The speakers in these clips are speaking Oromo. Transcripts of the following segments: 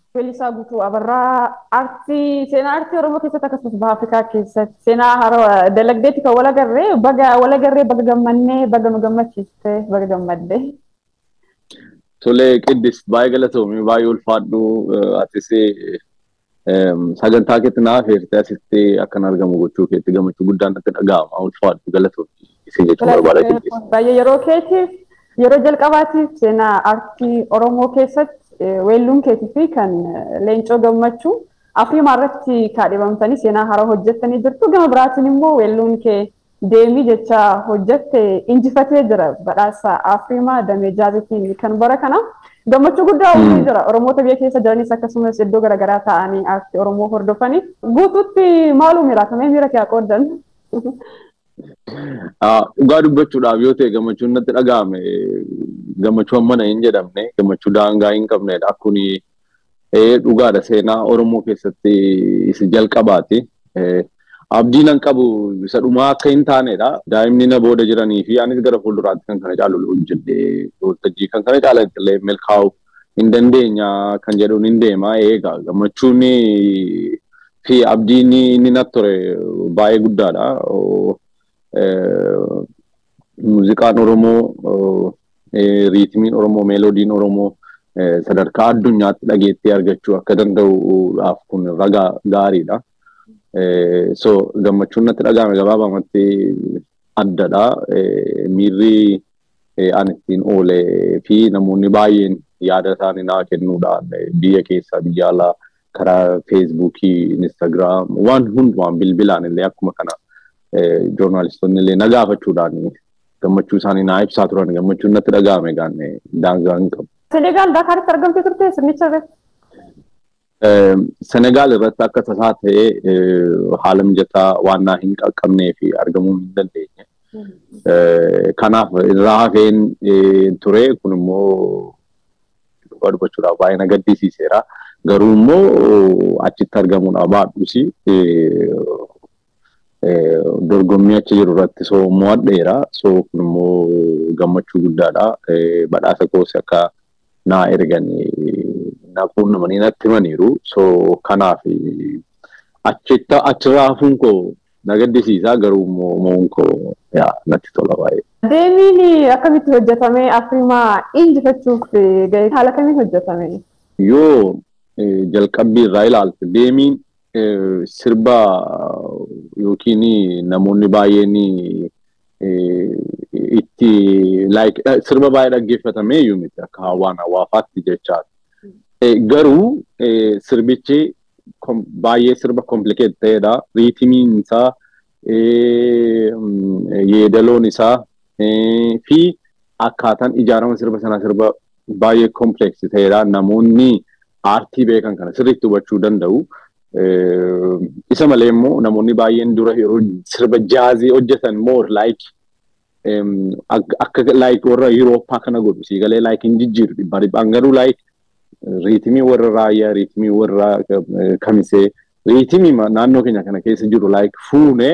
Felisaa guutuu abarraa artii seenaa artii Oromoo keessatti akkasumas baha Afrikaa keessatti seenaa haaraa dalagdeetti kan wal agarree baga gammannee baga nu gammachiiste baga gammadde. Tolee Qiddis baay'ee galatoomii baay'ee ulfaadhu atis sagantaa keetti naaf heertee asitti akkan argamu gochuu keetti gammachuu guddaan natti dhaga'ama ulfaadhu galatoomii isin jechuun barbaada Qiddis. Baay'ee yeroo keetiif yeroo jalqabaatiif seenaa artii Oromoo keessatti weelluun keetii fi kan Leencoo Gammachuu Afriimaa irratti kaadhimamtanii seenaa haaraa hojjettanii jirtu. Gama biraatiin immoo weelluun kee deemii jecha hojjette injifatee jira badhaasa Afriimaa damee jaazitiin kan bara kana gammachuu guddaa uumee jira. Oromoota biyya keessa jiranis akkasumas iddoo garaagaraa ta'anii artii Oromoo hordofanii guutuutti maaluu miraatamee miira kee qooddan? Dhugaa dubbachuudhaaf yoo ta'e gammachuun natti dhaga'ame gammachuu mana hin jedhamne gammachuu daangaa hin qabnedha. Kuni dhugaadha seenaa Oromoo keessatti isa jalqabaati. Abdii nan qabu isa dhumaa akka hin taanedha. Daa'imni na booda jiranii fi anis gara fuulduraatti kan kana caalu hojjedhee waltajjii kan kana caalatti milkaa'uu hin dandeenya kan jedhuun hin deema. Egaa gammachuun fi abdiin inni natti ture baay'ee guddaadha. Muuziqaan Oromoo, riitmiin Oromoo, meeloodiin Oromoo sadarkaa addunyaatti dhageettii argachuu akka danda'uudhaaf kun ragaa gaariidha. So gammachuun natti dhaga'ame gabaabamatti addadha. Miirri ani ittiin oolee fi namoonni baay'een yaada isaanii naa kennuudhaan biyya keessaa biyya alaa karaa Feesbuukii, Instaagiraam waan hundumaan bilbilaan illee akkuma kana joornaalistoonni illee na gaafachuudhaan gammachuu isaanii naa ibsaa turan gammachuun natti dhaga'ame gaanne daangaa hin qabu. Senegaal Daakaaritti argamtee turte sirnicha irratti? Senegaal irratti akka tasaa ta'ee haala mijataa waan naa hin qaqqabnee fi argamuu hin dandeenye. Kanaaf irraa hafeen ture kun immoo dhugaa dubbachuudhaaf baay'ee na gaddisiiseera. Garuu immoo achitti argamuudhaaf baadhuusi dorgommii achi jiru irratti soo mo'adheera. Soo kun immoo gammachuu guddaadha. Badhaasa koos akka naa erganii na quunnamanii natti himaniiru. Soo kanaaf achirraa hafuun koo na gaddisiisa garuu immoo mo'uun koo natti tola baay'ee. Deemiin akkamitti hojjetame Afriimaa injifachuuf haala kamiin hojjetame? Yoo jalqabbii irraa ilaalte deemiin sirba yookiin namoonni baay'een itti sirba baay'ee dhaggeeffatame iyyuu miti akka waan hawaafaatti jechaadha. Garuu sirbichi baay'ee sirba komplikeet ta'edha. Riitimiin isaa, yeedaloon isaa fi akkaataan ijaarama sirba sanaa sirba baay'ee kompleksii ta'edha. Namoonni aartii beekan kana sirriitti hubachuu danda'u. Isa malee immoo namoonni baay'een dura yeroo sirba jaazii hojjetan more like akka like warra Yurooppaa kana godhu siigalee like hin jijjiiru dhibbaa dhibbaan garuu like riitimii warra raayyaa riitimii warra kamisee riitimii naannoo keenya kana keessa jiru like fuune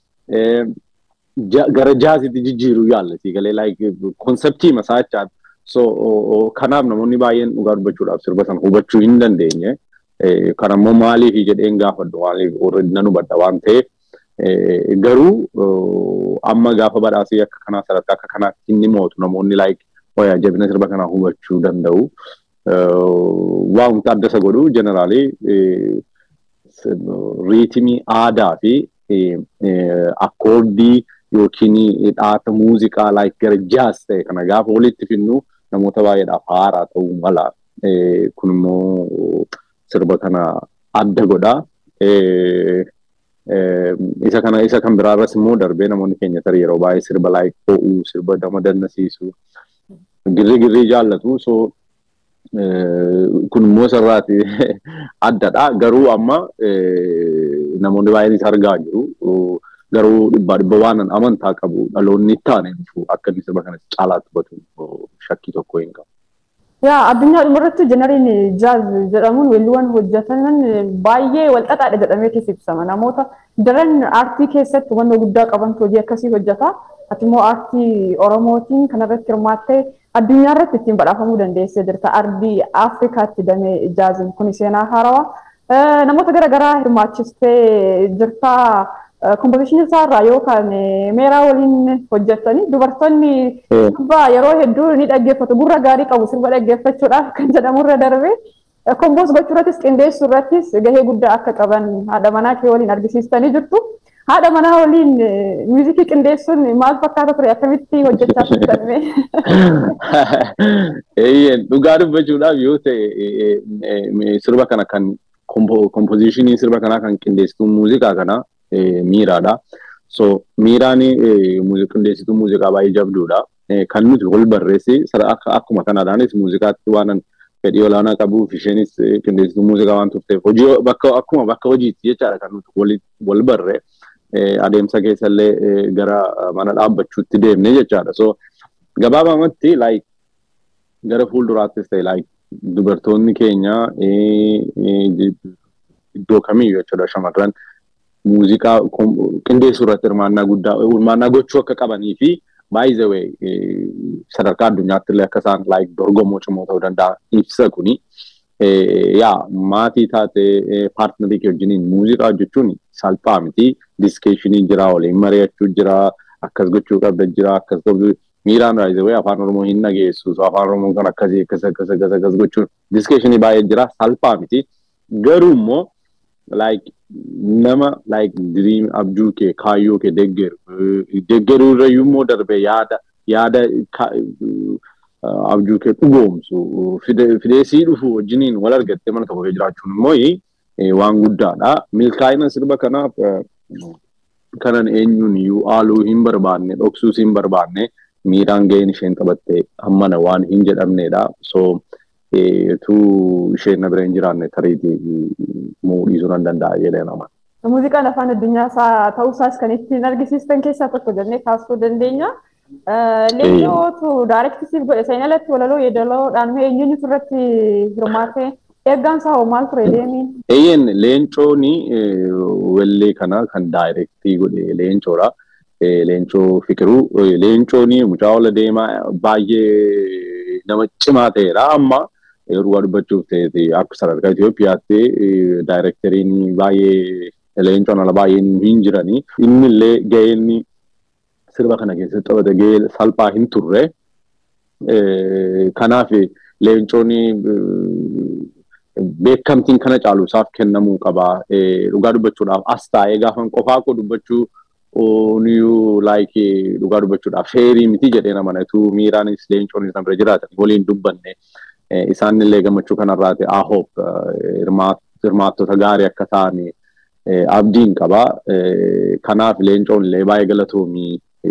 gara jaaziitti jijjiiru yaalla siigalee like konseptii masaachaa. So kanaaf namoonni baay'een dhugaa dubbachuudhaaf sirba sana hubachuu hin dandeenye. Kanammoo maaliif jedheen gaafadhu maaliif already nan hubadha waan ta'eef garuu amma gaafa badhaasii akka kanaa sadarkaa akka kanaatti inni mootu namoonni like hoyaa jabina sirba kanaa hubachuu danda'u. Waan adda isa godhu jeneraalii riitimii aadaa fi akkoordii yookiin dhaata muuziqaa like gara jaaz ta'e kana gaafa walitti finnu namoota baay'eedhaaf haaraa ta'uu mala. Kun immoo sirba kana adda godha. Isa kan biraarras immoo darbee namoonni keenya tarii yeroo baay'ee sirba like ho'uu, sirba nama dannasiisu, girrii jaallatu. So kun immoo sarraati addadha. Garuu amma namoonni baay'een isa argaa jiru. Garuu dhibba waan amantaa qabu dhaloonni itti aanee dhufu akka inni sirba kana caalaatti hubatu shakkii tokko hin qabu. Addunyaa dhumarratti jeneriin jaaz jedhamuun weelluuwwan hojjetaman baay'ee walxaxaadha jedhamee keessa ibsama. Namoota daran aartii keessatti wanta guddaa qaban hojii akkasii hojjeta. Ati immoo aartii Oromootiin kanarratti hirmaattee addunyaa irratti ittiin badhaafamuu dandeessee jirta. Ardii Afrikaatti damee jaaziin kun seenaa haarawaa. Namoota garaagaraa hirmaachistee jirta. Kompoozishinii isaarraa yookaan meeraa waliin hojjettanii dubartoonni yeroo hedduu ni dhaggeeffatu. Gurra gaarii qabu sirba dhaggeeffachuudhaaf kan jedhamurra darbee kompoos gochuu irrattis qindeessuu irrattis gahee guddaa akka qaban haadha manaa kee waliin argisiistanii jirtu. Haadha manaa waliin muuziqii qindeessuun maal fakkaata ture? Akkamitti hojjechaa turtanme? Dhugaa dubbachuudhaaf yoo ta'e sirba kana kan kompoozishinii sirba kanaa kan qindeessitu muuziqaa kana miiraadha. So miiraan qindeessituu muuziqaa baay'ee jabduudha. Kan nuti wal barreesse akkuma kanaadhaanis muuziqaatti waan fedhii olaanaa qabuuf isheenis qindeessituu muuziqaa waan turteef hojii akkuma bakka hojiitti jechaadha kan nuti wal barre. Adeemsa keessallee gara mana dhaabbachuutti deemne jechaadha. So gabaabamatti gara fuulduraattis ta'e dubartoonni keenya iddoo kamiyyuu jechuudha shamarran muuziqaa qindeessuu irratti hirmaannaa gochuu akka qabanii fi by the way sadarkaa addunyaatti illee akka isaan dorgomoo cimoo ta'uu danda'a ibsa kuni. Maatii taatee paartinarii kee wajjiniin muuziqaa hojjechuun salphaa miti. Diskeshinii jira, waliin mari'achuu jira, akkas gochuu qabda jira, akkas qabdu miiraan by the way afaan Oromoo hin dhageessu. Afaan Oromoo kan akkasii akkas gochuun diskeshinii baay'ee jira, salphaa miti. Garuu immoo nama dream abjuu kee kaayyoo kee deeggaru irra immoo darbee yaada abjuu kee dhugoomsu fideesii dhufu wajjiniin wal argattee mana tokko jiraachuun immoo waan guddaadha. Milkaa'ina sirba kanaaf kanan eenyuun iyyuu haaluu hin barbaanne dhoksuus hin barbaanne miiraan ga'een isheen taphatte hammana waan hin jedhamnedha. So tu isheen na bira hin jiraanne tariitii muudhiisuu nan danda'a jedhee nama. Muuziqaan afaan addunyaa ta'uusaas kan ittiin argisiistan keessaa tokko jennee kaasuu dandeenya. Leencootu daayirektisiif godhe seenaa alatti walaloo yeedaloodhaan eenyuutu irratti hirmaate eeggaan isaa hoo maal ture deemiin? Leencooni wallee kana kan daayirektii godhe leencoodha. Leencoo Fikiruu. Leencooni mucaa wala deemaa baay'ee nama cimaa ta'edha. Amma yeroo dubbachuuf ta'e akka sadarkaa Itoophiyaatti daayirekteriin baay'ee leencoon ala baay'een hin jiranii. Inni illee ga'een sirba kana keessatti taphate ga'ee salphaa hin turre. Kanaaf leencooni beekamtiin kana caalu isaaf kennamuu qaba. Dhugaa dubbachuudhaaf as taa'ee gaafan qofaa koo dubbachuu niyu dhugaa dubbachuudhaaf feerii miti jedhee nama natu miiraanis leencoonis nama bira jiraatan waliin dubbanne. Isaan illee gammachuu kanarraati ahoop hirmaattota gaarii akka ta'an abdiin qaba. Kanaaf leencoon illee baay'ee galatoomii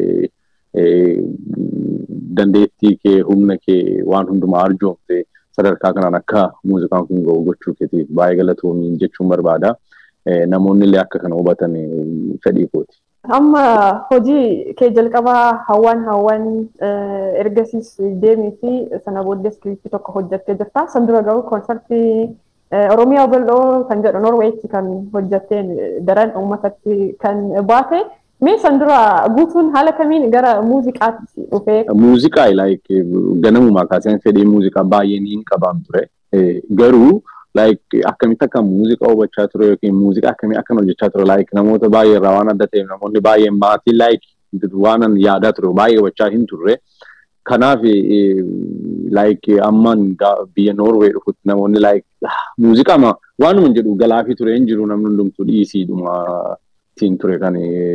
dandeettii kee humna kee waan hundumaa arjoomte sadarkaa kanaan akka muuziqaan kun ga'u gochuu keetiif baay'ee galatoomii jechuun barbaada. Namoonni illee akka kana hubatan fedhii kooti. Amma hojii kee jalqabaa hawwan ergasiis deemii fi sana booddee iskiriiptii tokko hojjettee jirta. San dura garuu koonsartii Oromiyaa bal'oo kan jedhu Norweetti kan hojjetteen daran uummatatti kan baate. Mee san dura guutuun haala kamiin gara muuziqaatti dhufee? Muuziqaa ganamumaa kaaseen fedhii muuziqaa baay'een hin qabaan ture. Garuu akkamitti akka muuziqaa hubachaa ture yookiin muuziqaa akkamii akkan hojjechaa ture namoota baay'ee irraa waan adda ta'eef namoonni baay'een maatii waan yaadaa ture baay'ee hubachaa hin turre. Kanaaf amman biyya Noorwee dhufutti namoonni muuziqaa waanuma jedhu galaafii ture hin jiru namni hundumtuu dhiisiidhuma ittiin ture kan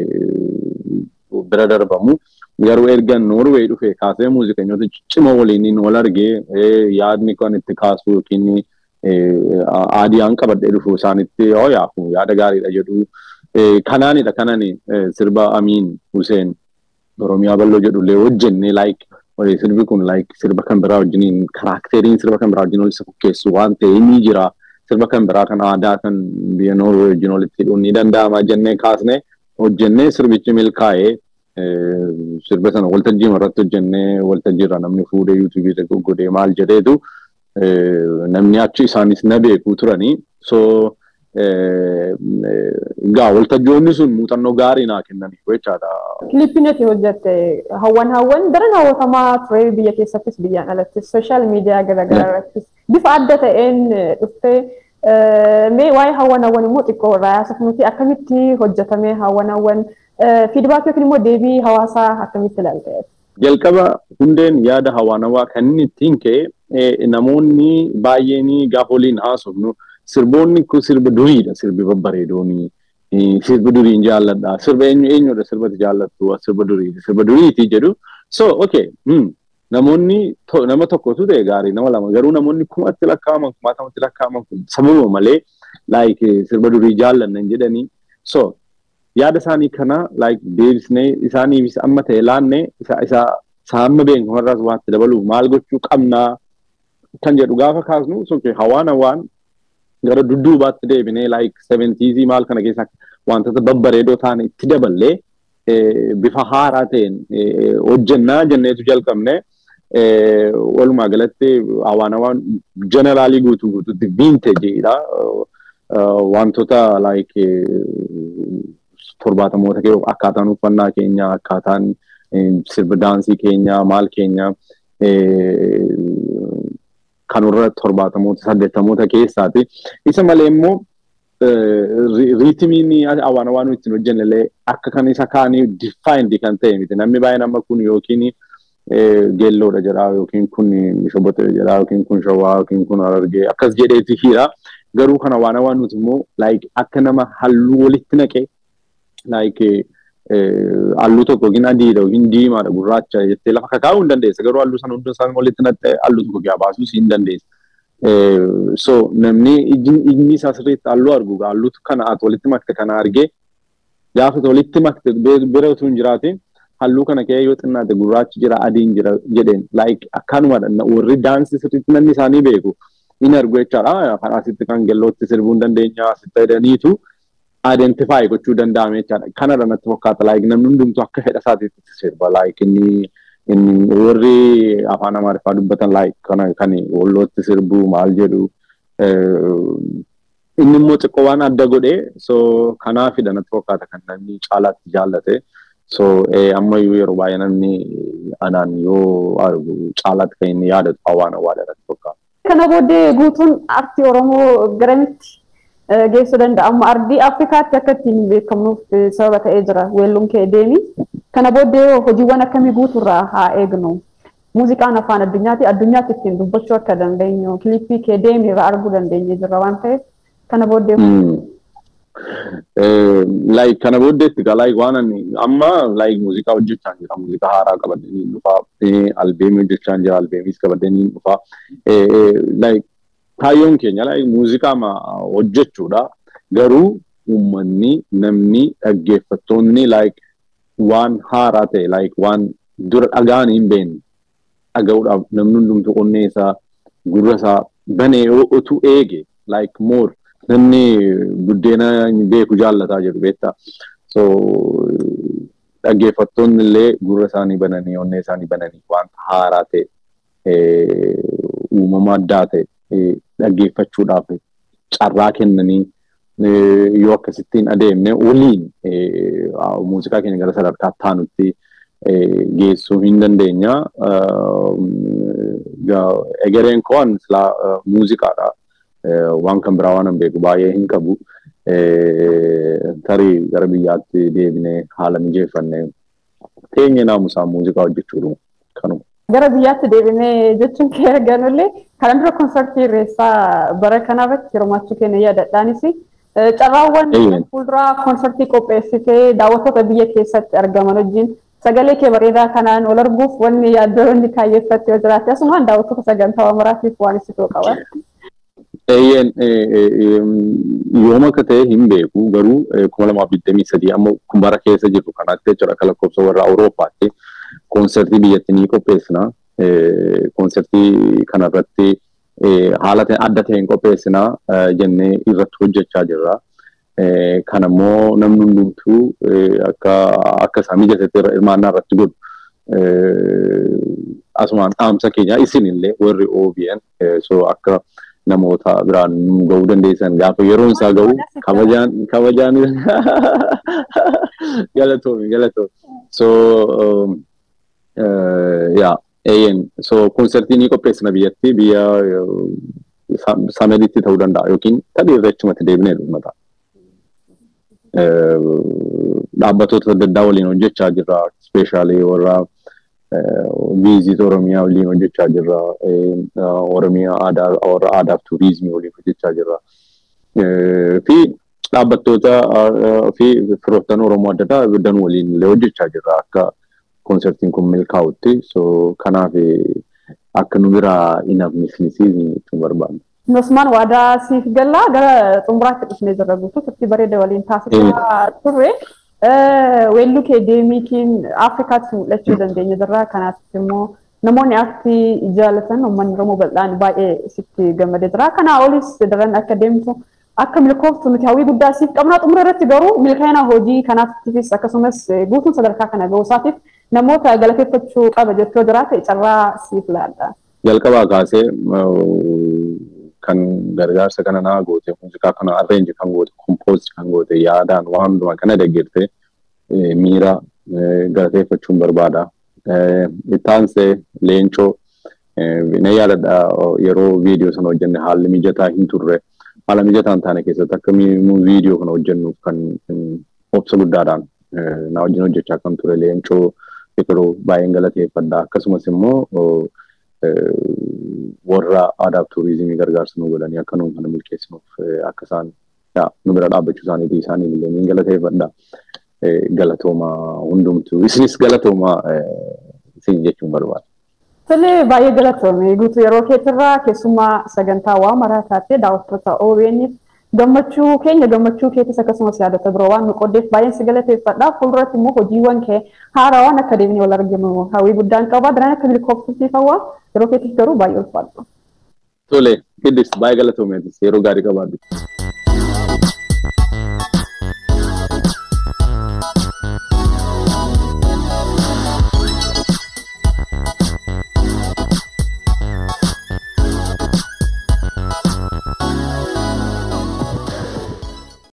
bira darbamu. Garuu erga Noorwee dhufee kaasee muuziqeenyota ciccimoo waliin wal argee yaadni kan itti kaasu yookiin aadiyaan qabadhee dhufu isaanitti yaada gaariidha jedhu. Kanaanidha kanani sirba Amiin Huseen Oromiyaa bal'oo jedhullee hojjenne sirbi kun sirba kan biraa wajjiniin karaakteriin sirba kan biraa wajjin wal isa fakkeessu waan ta'e ni jira. Sirba kan biraa kan aadaa kan biyya Noorwee wajjin walitti hidhuun ni danda'ama jennee kaasne hojjennee sirbichi milkaa'ee sirba sana waltajjii irratti hojjennee waltajjiirra namni fuudhee yuutuubii godhee maal jedheetu namni achi isaanis na beeku turanii. So gaa waltajjoonni sun muuxannoo gaarii naa kennaniif jechaadha. Kiliippiin ati hojjette hawwan daran hawwatamaa ture biyya keessattis biyyaan alattis sooshaal miidiyaa garaagaraa irrattis bifa adda ta'een dhuftee mee waa'ee hawwan immoo xiqqoo irraa yaasifnuti akkamitti hojjetame hawwan fiidbaakii yookiin immoo deebii hawaasaa akkamitti ilaalte? Jalqaba hundeen yaada hawwaanawaa kan inni ittiin ka'e namoonni baay'een gaafa waliin haasofnu sirboonni kun sirba duriidha sirbi babbareedooni sirba duriin jaalladha sirba eenyudha sirbati jaallattu sirba duriiti jedhu so okay namoonni nama tokkotu ta'e gaarii nama lama garuu namoonni kumatti lakkaa'aman sababa malee like sirba durii jaallannan jedhanii so yaada isaanii kana like deebisnee isaaniif amma ta'e laannee isa amma beekamarraas waanti dabaluuf maal gochuu qabnaa kan jedhu gaafa kaasnu so hawwaanawaan gara dudduubaatti deebinee like 70s maal kana keessa wantoota babbareedoo ta'an itti daballee bifa haaraa ta'een hojjennaa jenneetu jalqabne walumaa galatti hawwaanawaan generaalii guutuutti vintageedha wantoota like torbaatamoota keessa akkaataan uffannaa keenya akkaataan sirba daansii keenya maal keenya kanurra torbaatamoota saddeettamoota keessaati isa malee immoo riitimiin hawwaanawaan ittiin hojjennellee akka kan isa kaanii defined kan ta'e miti namni baay'een amma kun yookiin geelloodha jedhaa yookiin kun shoboxee jedhaa yookiin kun shawaa yookiin kun harargee akkas jedheeti hira garuu kan hawwaanawaan nuti immoo like akka nama halluu walitti naqe like halluu tokko yookiin adiidha yookiin diimaadha gurraacha jettee lafa kakaa'uu hin dandeessa garuu halluu sana hunda isaan walitti naqxee halluu tokko gaa baasuu hin dandeessa. So namni ijni isaa sirriitti halluu argu halluu kana ati walitti makte kana argee gaafa walitti makte bira utuu hin jiraatin halluu kana kee yoo xinnaate gurraachi jira adiin jira jedheen like akkanumadha warri daansii sirriitti namni isaanii beeku hin argu jechaadha kan asitti kan geellootti sirbuu hin dandeenya asitti jedhaniitu identify gochuu danda'ame jechaadha kanarra natti fakkaata like namni hundumtu akka fedha isaatiitti sirba like inni warri afaan amaariffaa dubbatan like kan wallootti sirbuu maal jedhu inni immoo xiqqoo waan adda godhee so kanaafidha natti fakkaata kan namni caalaatti jaallate so ammayyuu yeroo baay'ee namni anaan yoo argu caalaatti kan inni yaadatu hawwaanawaa natti fakkaata. Kana booddee guutuun aartii Oromoo garamitti geessuu danda'a amma ardii Afrikaatti akka ittiin beekamnuuf sababa ta'ee jira weelluun kee deemi kana booddee hojiiwwan akkamii guuturraa haa eegnu muuziqaan afaan addunyaatti ittiin dubbachuu akka dandeenyu kiliippii kee deemi irraa arguu dandeenye jirra waan ta'eef kana booddee like kana booddeetti like waan ani amma like muuziqaa hojjechaa jira muuziqaa haaraa qabadanii dhufaa albeemii hojjechaa jira albeemiis qabadanii dhufaa like kaayyoon keenya like muuziqaa hojjechuudha garuu uummanni namni dhaggeeffattoonni like waan haaraa ta'e like waan dura dhagaan hin beekne dhaga'uudhaaf namni hundumtu onnee isaa gurra isaa banee otuu eege like more namni buddeena beeku jaallataa jedhu beektaa so dhaggeeffattoonni illee gurra isaanii bananii onnee isaanii bananii waan haaraa ta'e uumama addaa ta'e dhaggeeffachuudhaaf carraa kennanii yoo akkasittiin adeemne waliin muuziqaa keenya gara sadarkaa taanutti geessuu hin dandeenya. Egereen koon silaa muuziqaadha. Waan kan biraa waan beeku baay'ee hin qabu. Tarii gara biyyaatti deebinee haala mijeeffannee teenye naamusaan muuziqaa hojjechuudha kanuma. Gara biyyaatti deebinee jechuun kee arganullee kan dura konsertii irreessaa bara kanarratti hirmaachuu keenya yaadadhaanis carraawwan fuulduraa konsertii qopheessitee daawwattoota biyya keessatti argaman wajjin sagalee kee bareedaa kanaan wal arguuf wanni yaaddoonni kaayyeeffatti yoo jiraate asumaan daawwattoota sagantaa maraatiif waan ibsituu qaban. Yooma akka ta'e hin beeku garuu 2023 amma kumbara keessa jirru kanaatti jechuudha akka lakkoofsa warra Awurooppaatti konsertii biyyatti ni qopheessina. Konsertii kanarratti haala adda ta'een qopheessina jennee irratti hojjechaa jirra. Kanammoo namni hundumtuu akka isaa mijatetti hirmaannaa irratti godhu. Asumaan dhaamsa keenya isinillee warri OBN so akka namoota biraan ga'uu dandeessan gaafa yeroon isaa ga'u kabajaan galatoomi. So so konsertii ni qopheessina biyyatti biyya Sameditti ta'uu danda'a yookiin tarii irreechumatti deebinee dhumata. Dhaabbattoota adda addaa waliin hojjechaa jirra. Ispeeshaalii warra viizit Oromiyaa waliin hojjechaa jirra. Oromiyaa aadaa fi turizimii waliin hojjechaa jirra. Fi dhaabbattoota fi firoottan Oromoo adda addaa danuu waliin illee hojjechaa jirra akka konsertiin kun milkaa'utti. So kanaaf akka nu biraa hin hafnisnisiisni jechuun barbaadna. Nusman waadaa siif galla gara xumuraatti dhufnee jirra guutuu turtii bareeda waliin taasisaa turre. Weelluu kee deemiitiin Afrikaatti mul'achuu dandeenya jirra. Kanaaf immoo namoonni aartii jaalatan uummanni Oromoo bal'aan baay'ee sitti gammadee jira. Kanaa olis daran akka deemtu akka milkooftu nuti hawwii guddaa siif qabna. Xumura irratti garuu milkaa'ina hojii kanaafis akkasumas guutuun sadarkaa kana ga'uu isaatiif namoota galateeffachuu qaba jettoo jiraate carraa siif laadha. Jalqabaa kaasee kan gargaarsa kana naa goote muuziqaa kana arreenji kan goote kompoozii kan goote yaadaan waan hundumaa kana deeggartee miira galateeffachuun barbaada. Ittaansee leencoo na yaadadha yeroo viidiyoo sana hojjenne haalli mijataa hin turre haala mijataan taane keessatti akka viidiyoo kana hojjennuuf kan obsa guddaadhaan na wajjin hojjechaa kan ture leencoo yeroo baay'een galateeffadha. Akkasumas immoo warra aadaa fi turizimii gargaarsa nu godhanii akka nuun kana milkeessinuuf akka isaan nu bira dhaabbachuu isaaniitii isaanii illee ni galateeffadha. Galatooma hundumtu isinis galatooma isin jechuun barbaada. Tole baay'ee galatoome guutuu yeroo keetirraa keessumaa sagantaa waa maraa taatee daawwattoota OBN'if gammachuu keenya gammachuu keetis akkasumas yaadota biroo waan nu qoddeef baay'een si galateeffadha. Fuulduratti immoo hojiiwwan kee haarawaan akka deemnee wal arginu hawwii guddaan qaba. Daraan akka milkooftuuf hawwaa yeroo keetis garuu baay'ee ulfaadha. Tole, Kiddis baay'ee galatoomeetis yeroo gaarii qabaadhu.